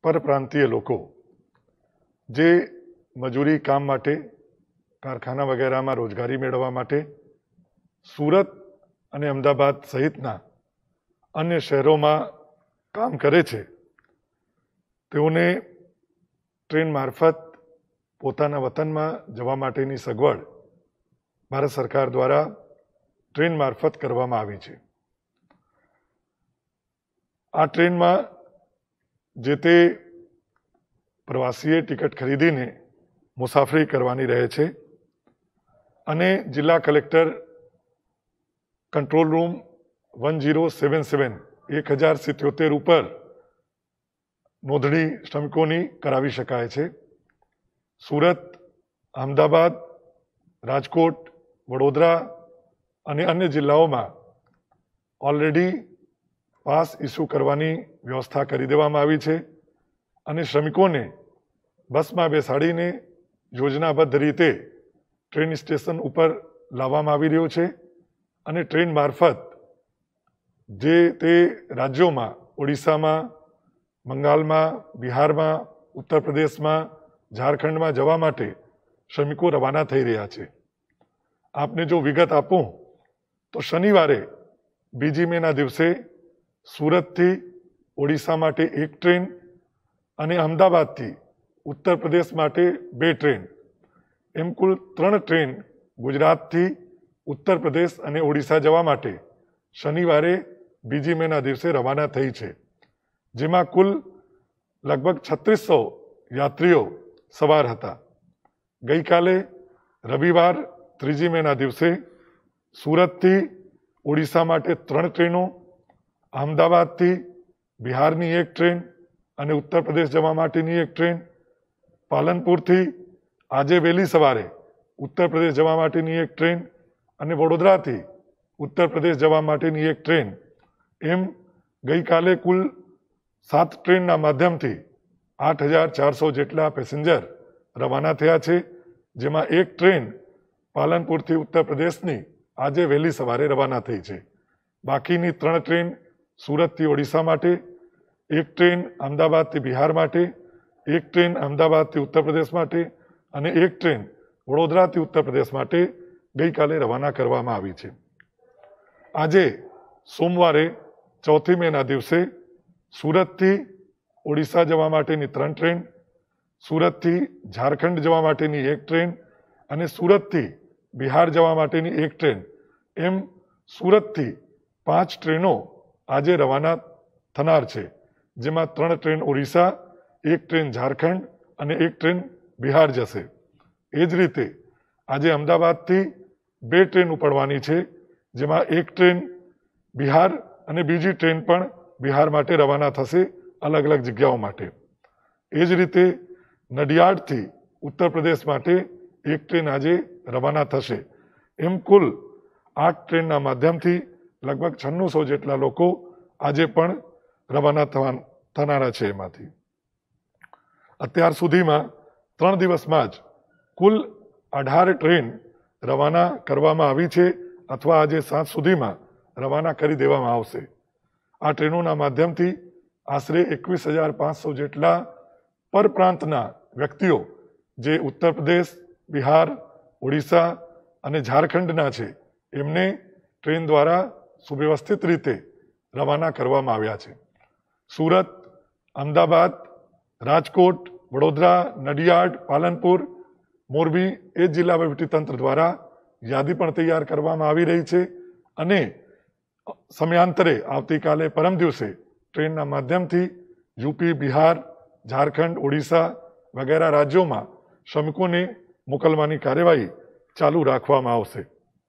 परप्रांतीय लोको जे मजूरी काम माटे कारखाना वगैरह में रोजगारी मेळववा माटे सूरत અને અમદાવાદ સહિતના અન્ય શહેરોમાં કામ કરે છે તેઓને ટ્રેન મારફત પોતાના વતનમાં જવા માટેની સગવડ ભારત સરકાર દ્વારા ટ્રેન મારફત કરવામાં આવી છે। આ ટ્રેનમાં જે તે પ્રવાસીએ ટિકિટ ખરીદીને મુસાફરી કરવાની રહે છે અને જિલ્લા કલેક્ટર कंट्रोल रूम 1077 1077 ઉપર નોંધણી શ્રમિકોની કરાવી શકાય છે। સુરત, અમદાવાદ, રાજકોટ, વડોદરા અને અન્ય જિલ્લાઓમાં ઓલરેડી પાસ ઇસ્યુ કરવાની વ્યવસ્થા કરી દેવામાં આવી છે અને શ્રમિકોને બસમાં બેસાડીને યોજનાબદ્ધ રીતે ટ્રેન સ્ટેશન ઉપર લાવવામાં આવી રહ્યો છે અને ટ્રેન મારફત જે તે રાજ્યોમાં ઓડિશામાં, બંગાળમાં, બિહારમાં, ઉત્તર પ્રદેશમાં, ઝારખંડમાં જવા માટે શ્રમિકો રવાના થઈ રહ્યા છે। આપને જો વિગત આપું તો શનિવારે 2 મેના દિવસે સુરતથી ઓડિશા માટે 1 ટ્રેન અને અમદાવાદથી ઉત્તર પ્રદેશ માટે 2 ટ્રેન એમ કુલ 3 ટ્રેન ગુજરાતથી उत्तर प्रदेश અને ઓડિશા જવા માટે શનિવારે 2 મેના દિવસે રવાના થઈ છે, જેમાં કુલ લગભગ 3600 યાત્રીઓ સવાર હતા। ગઈકાલે રવિવાર 3 મેના દિવસે સુરતથી ઓડિશા માટે 3 ટ્રેનો, અમદાવાદથી બિહારની 1 ટ્રેન અને ઉત્તર પ્રદેશ જવા માટેની 1 ટ્રેન, પાલનપુરથી આજે વહેલી સવારે ઉત્તર પ્રદેશ જવા માટેની 1 ટ્રેન અને વડોદરાથી ઉત્તર પ્રદેશ જવા માટેની 1 ટ્રેન એમ ગઈકાલે કુલ 7 ટ્રેનના માધ્યમથી 8400 જેટલા પેસેન્જર રવાના થયા છે, જેમાં 1 ટ્રેન પાલનપુરથી ઉત્તર પ્રદેશની આજે વહેલી સવારે રવાના થઈ છે। બાકીની 3 ટ્રેન સુરતથી ઓડિશા માટે, 1 ટ્રેન અમદાવાદથી બિહાર માટે, 1 ટ્રેન અમદાવાદથી ઉત્તર પ્રદેશ માટે અને 1 ટ્રેન વડોદરાથી ઉત્તર પ્રદેશ માટે ગઈકાલે રવાના કરવામાં આવી છે। આજે સોમવારે 4 મેના દિવસે સુરતથી ઓડિશા જવા માટેની 3 ટ્રેન, સુરતથી ઝારખંડ જવા માટેની 1 ટ્રેન અને સુરતથી બિહાર જવા માટેની 1 ટ્રેન એમ સુરતથી 5 ટ્રેનો આજે રવાના થનાર છે, જેમાં 3 ટ્રેન ઓડિશા, 1 ટ્રેન ઝારખંડ અને 1 ટ્રેન બિહાર જશે। એ જ રીતે આજે અમદાવાદથી 2 ટ્રેન ઉપડવાની છે, જેમાં 1 ટ્રેન બિહાર અને બીજી ટ્રેન પણ બિહાર માટે રવાના થશે અલગ અલગ જગ્યાઓ માટે। એ જ રીતે નડિયાદથી ઉત્તર પ્રદેશ માટે 1 ટ્રેન આજે રવાના થશે। એમ કુલ 8 ટ્રેનના માધ્યમથી લગભગ 9600 જેટલા લોકો આજે પણ રવાના થનારા છે। એમાંથી અત્યાર સુધીમાં 3 દિવસમાં જ કુલ 18 ટ્રેન રવાના કરવામાં આવી છે અથવા આજે સાંજ સુધીમાં રવાના કરી દેવામાં આવશે। આ ટ્રેનોના માધ્યમથી આશરે 21500 જેટલા પરપ્રાંતના વ્યક્તિઓ જે ઉત્તર પ્રદેશ, બિહાર, ઓડિશા અને ઝારખંડના છે એમને ટ્રેન દ્વારા સુવ્યવસ્થિત રીતે રવાના કરવામાં આવ્યા છે। સુરત, અમદાવાદ, રાજકોટ, વડોદરા, નડિયાદ, પાલનપુર, મોરબી એ જિલ્લા વહીવટીતંત્ર દ્વારા યાદી પણ તૈયાર કરવામાં આવી રહી છે અને સમયાંતરે આવતીકાલે પરમ દિવસે ટ્રેનના માધ્યમથી યુપી, બિહાર, ઝારખંડ, ઓડિશા વગેરે રાજ્યોમાં શ્રમિકોને મોકલવાની કાર્યવાહી ચાલુ રાખવામાં આવશે।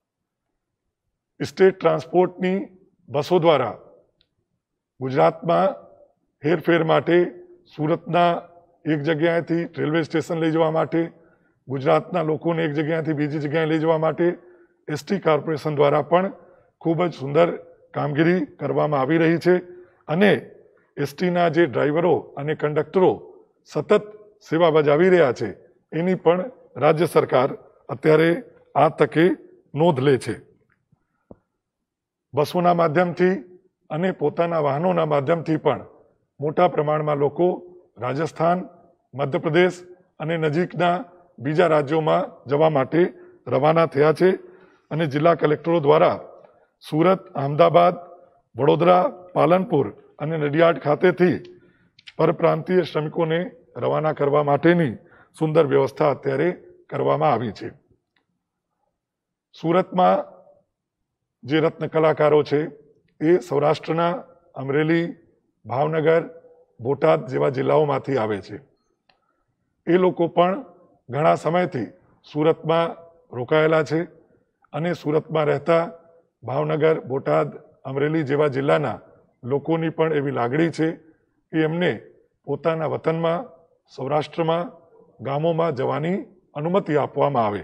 સ્ટેટ ટ્રાન્સપોર્ટની બસો દ્વારા ગુજરાતમાં હેરફેર માટે સુરતના એક જગ્યાએથી રેલવે સ્ટેશન લઈ જવા માટે, ગુજરાતના લોકોને એક જગ્યાએથી બીજી જગ્યાએ લઈ જવા માટે એસટી કોર્પોરેશન દ્વારા પણ ખૂબ જ સુંદર કામગીરી કરવામાં આવી રહી છે અને એસટીના જે ડ્રાઈવરો અને કંડક્ટરો સતત સેવા બજાવી રહ્યા છે એની પણ રાજ્ય સરકાર અત્યારે આ તકે નોંધ લે છે। બસોના માધ્યમથી અને પોતાના વાહનોના માધ્યમથી પણ મોટા પ્રમાણમાં લોકો રાજસ્થાન, મધ્યપ્રદેશ અને નજીકના બીજા રાજ્યોમાં જવા માટે રવાના થયા છે અને જિલ્લા કલેક્ટરો દ્વારા સુરત, અમદાવાદ, વડોદરા, પાલનપુર અને નડિયાદ ખાતેથી પરપ્રાંતીય શ્રમિકોને રવાના કરવા માટેની સુંદર વ્યવસ્થા અત્યારે કરવામાં આવી છે. સુરતમાં જે રત્ન કલાકારો છે એ સૌરાષ્ટ્રના અમરેલી, ભાવનગર, બોટાદ જેવા જિલ્લાઓમાંથી આવે છે. એ લોકો પણ ઘણા સમયથી સુરતમાં રોકાયેલા છે અને સુરતમાં રહેતા ભાવનગર, બોટાદ, અમરેલી જેવા જિલ્લાના લોકોની પણ એવી લાગણી છે કે એમને પોતાના વતનમાં, સૌરાષ્ટ્રમાં, ગામોમાં જવાની અનુમતિ આપવામાં આવે.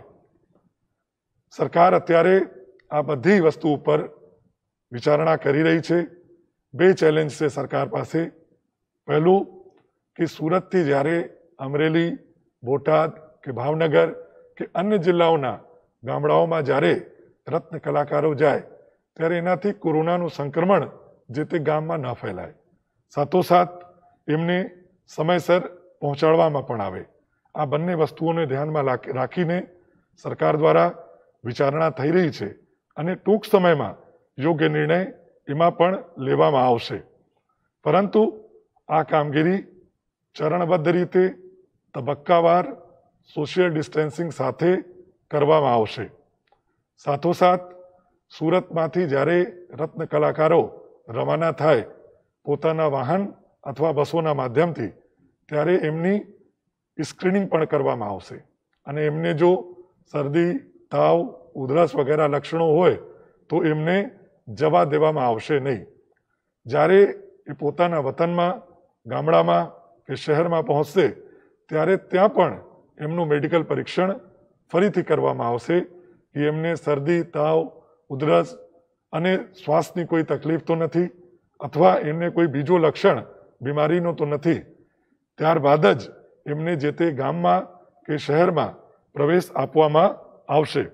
સરકાર અત્યારે આ બધી વસ્તુ ઉપર વિચારણા કરી રહી છે. બે ચેલેન્જ છે સરકાર પાસે. પહેલું કે સુરતથી જ્યારે અમરેલી, બોટાદ કે ભાવનગર કે અન્ય જિલ્લાઓના ગામડાઓમાં જ્યારે રત્ન કલાકારો જાય ત્યારે એનાથી કોરોનાનું સંક્રમણ જે તે ગામમાં ન ફેલાય. સાથોસાથ એમને સમયસર પહોંચાડવામાં પણ આવે. આ બંને વસ્તુઓને ધ્યાનમાં રાખીને સરકાર દ્વારા વિચારણા થઈ રહી છે અને ટૂંક સમયમાં યોગ્ય નિર્ણય એમાં પણ લેવામાં આવશે. પરંતુ આ કામગીરી ચરણબદ્ધ રીતે, તબક્કાવાર, સોશિયલ ડિસ્ટન્સિંગ સાથે કરવામાં આવશે. સાથોસાથ સુરતમાંથી જ્યારે રત્ન કલાકારો રવાના થાય પોતાના વાહન અથવા બસોના માધ્યમથી, ત્યારે એમની સ્ક્રીનિંગ પણ કરવામાં આવશે અને એમને જો શરદી, તાવ, ઉધરસ વગેરે લક્ષણો હોય તો એમને જવા દેવામાં આવશે નહીં. જ્યારે એ પોતાના વતનમાં, ગામડામાં કે શહેરમાં પહોંચશે ત્યારે ત્યાં પણ એમનું મેડિકલ પરીક્ષણ ફરીથી કરવામાં આવશે કે એમને શરદી, તાવ, ઉધરસ અને શ્વાસની કોઈ તકલીફ તો નથી અથવા એમને કોઈ બીજો લક્ષણ બીમારીનો તો નથી. ત્યારબાદ જ એમને જે તે ગામમાં કે શહેરમાં પ્રવેશ આપવામાં આવશે.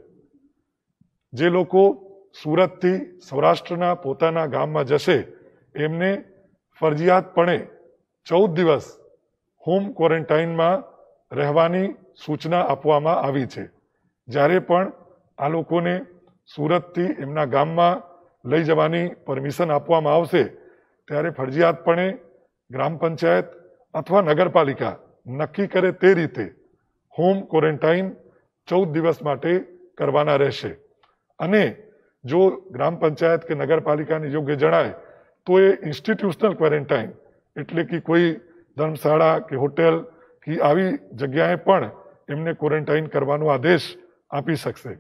જે લોકો સુરતથી સૌરાષ્ટ્રના પોતાના ગામમાં જશે એમને ફરજિયાતપણે 14 દિવસ હોમ ક્વોરન્ટાઇનમાં રહેવાની સૂચના આપવામાં આવી છે. જ્યારે પણ આ લોકોને સુરતથી એમના ગામમાં લઈ જવાની પરમિશન આપવામાં આવશે ત્યારે ફરજિયાતપણે ગ્રામ પંચાયત અથવા નગરપાલિકા નક્કી કરે તે રીતે હોમ ક્વોરન્ટાઇન 14 દિવસ માટે કરવાના રહેશે. અને જો ગ્રામ પંચાયત કે નગરપાલિકાને યોગ્ય જણાય તો એ ઇન્સ્ટિટ્યુશનલ ક્વોરન્ટાઇન એટલે કે કોઈ ધર્મશાળા કે હોટેલ કે આવી જગ્યાએ પણ એમને ક્વોરન્ટાઇન કરવાનો આદેશ આપી શકશે.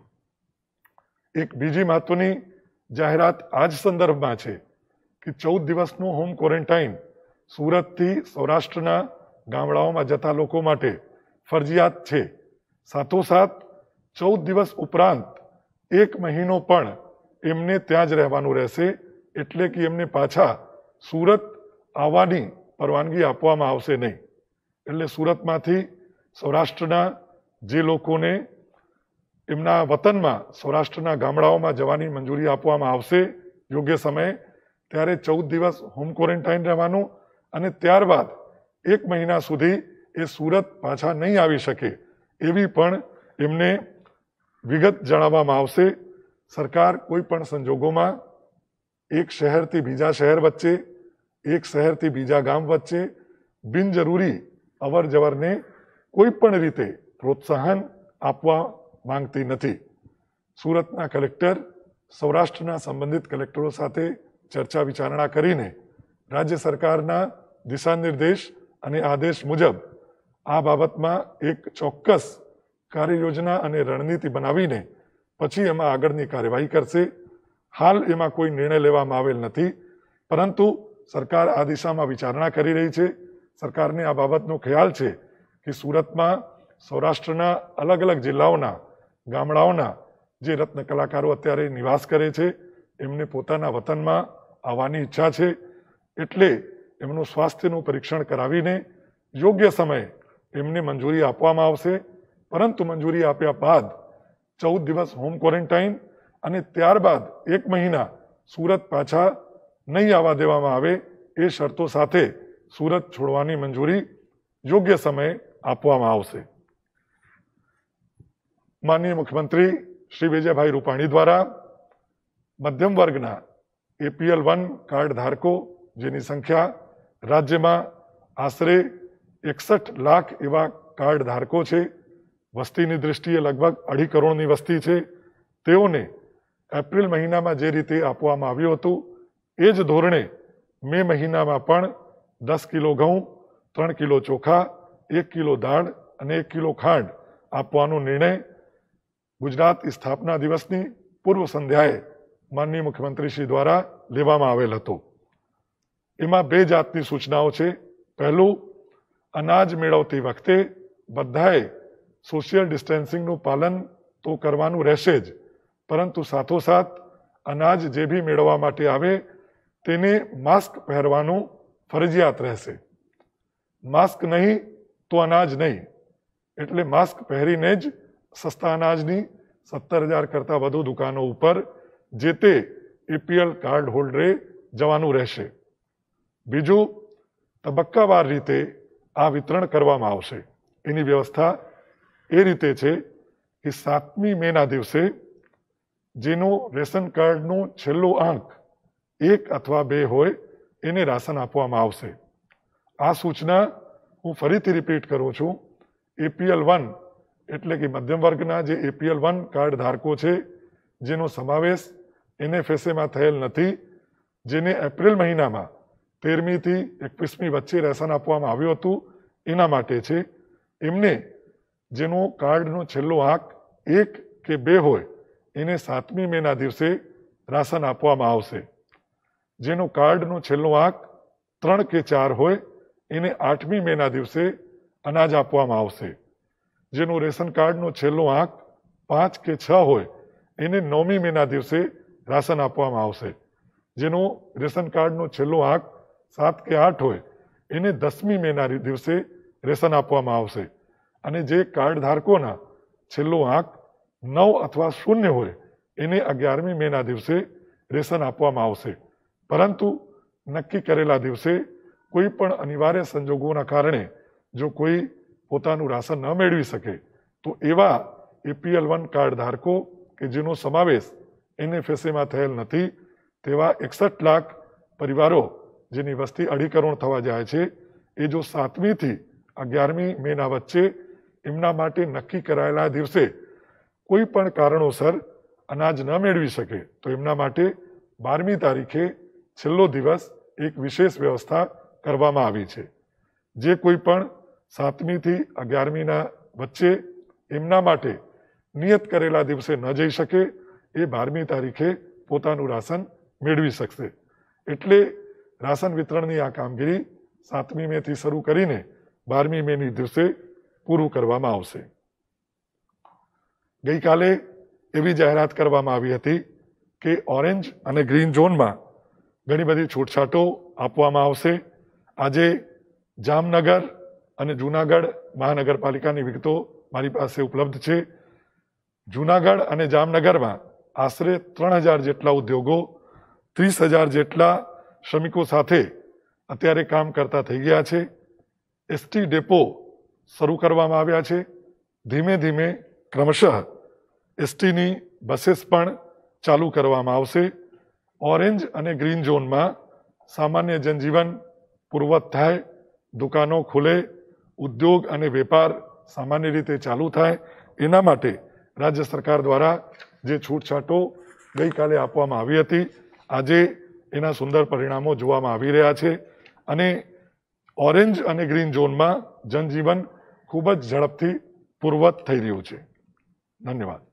એક બીજી મહત્વની જાહેરાત આ જ સંદર્ભમાં છે કે 14 દિવસનું હોમ ક્વોરન્ટાઇન સુરતથી સૌરાષ્ટ્રના ગામડાઓમાં જતા લોકો માટે ફરજિયાત છે. સાથોસાથ 14 દિવસ ઉપરાંત 1 મહિનો પણ એમને ત્યાં જ રહેવાનું રહેશે. એટલે કે એમને પાછા સુરત આવવાની પરવાનગી આપવામાં આવશે નહીં. એટલે સુરતમાંથી સૌરાષ્ટ્રના જે લોકોને એમના વતનમાં સૌરાષ્ટ્રના ગામડાઓમાં જવાની મંજૂરી આપવામાં આવશે યોગ્ય સમયે, ત્યારે 14 દિવસ હોમ ક્વોરન્ટાઇન રહેવાનું અને ત્યારબાદ 1 મહિના સુધી એ સુરત પાછા નહીં આવી શકે એવી પણ એમને વિગત જણાવવામાં આવશે. સરકાર કોઈ પણ સંજોગોમાં એક શહેરથી બીજા શહેર વચ્ચે, એક શહેરથી બીજા ગામ વચ્ચે બિનજરૂરી અવર જવરને કોઈ પણ રીતે પ્રોત્સાહન આપવા માંગતી નથી. સુરતના કલેક્ટર સૌરાષ્ટ્રના સંબંધિત કલેક્ટરો સાથે ચર્ચા વિચારણા કરીને રાજ્ય સરકારના દિશા નિર્દેશ અને આદેશ મુજબ આ બાબતમાં એક ચોક્કસ કાર્યયોજના અને રણનીતિ બનાવીને પછી એમાં આગળની કાર્યવાહી કરશે. હાલ એમાં કોઈ નિર્ણય લેવામાં આવેલ નથી, પરંતુ સરકાર આ દિશામાં વિચારણા કરી રહી છે. સરકારને આ બાબતનો ખ્યાલ છે કે સુરતમાં સૌરાષ્ટ્રના અલગ અલગ જિલ્લાઓના ગામડાઓના જે રત્ન કલાકારો અત્યારે નિવાસ કરે છે એમને પોતાના વતનમાં આવવાની ઈચ્છા છે. એટલે એમનું સ્વાસ્થ્યનું પરીક્ષણ કરાવીને યોગ્ય સમયે એમને મંજૂરી આપવામાં આવશે. પરંતુ મંજૂરી આપ્યા બાદ 14 દિવસ હોમ ક્વોરન્ટાઇન અને ત્યારબાદ 1 મહિના સુરત પાછા નહીં આવવા દેવામાં આવે એ શરતો સાથે સુરત છોડવાની મંજૂરી યોગ્ય સમયે આપવામાં આવશે. માનનીય મુખ્યમંત્રી શ્રી વિજયભાઈ રૂપાણી દ્વારા મધ્યમ વર્ગના APL1 કાર્ડ ધારકો, જેની સંખ્યા રાજ્યમાં આશરે 61 લાખ એવા કાર્ડ ધારકો છે, વસ્તીની દૃષ્ટિએ લગભગ 2.5 કરોડની વસ્તી છે, તેઓને એપ્રિલ મહિનામાં જે રીતે આપવામાં આવ્યું હતું એ જ ધોરણે મે મહિનામાં પણ 10 કિલો ઘઉં, 3 કિલો ચોખા, 1 કિલો દાળ અને 1 કિલો ખાંડ આપવાનો નિર્ણય ગુજરાત સ્થાપના દિવસની પૂર્વ સંધ્યાએ માનનીય મુખ્યમંત્રીશ્રી દ્વારા લેવામાં આવેલ હતો. એમાં 2 જાતની સૂચનાઓ છે. પહેલું, અનાજ મેળવતી વખતે બધાએ સોશિયલ ડિસ્ટન્સિંગનું પાલન તો કરવાનું રહેશે જ, પરંતુ સાથોસાથ અનાજ જે બી મેળવવા માટે આવે તેને માસ્ક પહેરવાનું ફરજિયાત રહેશે. માસ્ક નહીં તો અનાજ નહીં, એટલે માસ્ક પહેરીને જ સસ્તા અનાજની 17,000 કરતાં વધુ દુકાનો ઉપર જે તે APL કાર્ડ હોલ્ડરે જવાનું રહેશે. બીજું, તબક્કાવાર રીતે આ વિતરણ કરવામાં આવશે. એની વ્યવસ્થા એ રીતે છે કે 7મી મેના દિવસે જેનો રેશન કાર્ડનો છેલ્લો આંક 1 અથવા 2 હોય એને રાશન આપવામાં આવશે. આ સૂચના હું ફરીથી રિપીટ કરું છું. APL1 એટલે કે મધ્યમ વર્ગના જે APL1 કાર્ડ ધારકો છે, જેનો સમાવેશ NFSAમાં થયેલ નથી, જેને એપ્રિલ મહિનામાં 13મી થી 21મી વચ્ચે રેશન આપવામાં આવ્યું હતું, એના માટે છે. એમને જેનો કાર્ડનો છેલ્લો આંક 1 કે 2 હોય એને 7મી મેના દિવસે રાશન આપવામાં આવશે. જેનો કાર્ડનો છેલ્લો આંક 3 કે 4 હોય એને 8મી મેના દિવસે અનાજ આપવામાં આવશે. જેનો રેશન કાર્ડનો છેલ્લો આંક 5 કે 6 હોય એને 9મી મેના દિવસે રાશન આપવામાં આવશે. જેનો રેશન કાર્ડનો છેલ્લો આંક 7 કે 8 હોય એને 10મી મેના દિવસે રેશન આપવામાં આવશે. અને જે કાર્ડ ધારકોના છેલ્લો આંક 9 અથવા 0 હોય એને 11મી મેના દિવસે રેશન આપવામાં આવશે. પરંતુ નક્કી કરેલા દિવસે કોઈ પણ અનિવાર્ય સંજોગોના કારણે જો કોઈ પોતાનું રાશન ન મેળવી શકે તો એવા APL1 કાર્ડ ધારકો કે જેનો સમાવેશ NFSAમાં થયેલ નથી તેવા 61 લાખ પરિવારો, જેની વસ્તી 2.5 કરોડ થવા જાય છે, એ જો 7મી થી 11મી મેના વચ્ચે એમના માટે નક્કી કરાયેલા દિવસે કોઈ પણ કારણોસર અનાજ ન મેળવી શકે તો એમના માટે 12મી તારીખે છેલ્લો દિવસ એક વિશેષ વ્યવસ્થા કરવામાં આવી છે. જે કોઈ પણ 7મી થી 11મીના વચ્ચે એમના માટે નિયત કરેલા દિવસે ન જઈ શકે એ 12મી તારીખે પોતાનું રાશન મેળવી શકશે. એટલે રાશન વિતરણની આ કામગીરી 7મી મેથી શરૂ કરીને 12મી મેની દિવસે પૂરું કરવામાં આવશે. ગઈકાલે એવી જાહેરાત કરવામાં આવી હતી કે ઓરેન્જ અને ગ્રીન ઝોનમાં ઘણી બધી છૂટછાટો આપવામાં આવશે. આજે જામનગર અને જૂનાગઢ મહાનગરપાલિકાની વિગતો મારી પાસે ઉપલબ્ધ છે. જૂનાગઢ અને જામનગરમાં આશરે 3,000 જેટલા ઉદ્યોગો, 30,000 જેટલા શ્રમિકો સાથે અત્યારે કામ કરતા થઈ ગયા છે. ST ડેપો શરૂ કરવામાં આવ્યા છે. ધીમે ધીમે ક્રમશઃ STની બसेस પણ ચાલુ કરવામાં આવશે. ઓરેન્જ અને ગ્રીન ઝોનમાં સામાન્ય જનજીવન પૂર્વવત થાય, દુકાનો ખુલે, ઉદ્યોગ અને વેપાર સામાન્ય રીતે ચાલુ થાય, એના માટે રાજ્ય સરકાર દ્વારા જે છૂટછાટો ગઈકાલે આપવામાં આવી હતી, આજે એના સુંદર પરિણામો જોવામાં આવી રહ્યા છે. અને ઓરેન્જ અને ગ્રીન ઝોનમાં જનજીવન ખૂબ જ ઝડપથી પૂર્વવત થઈ રહ્યું છે. ધન્યવાદ.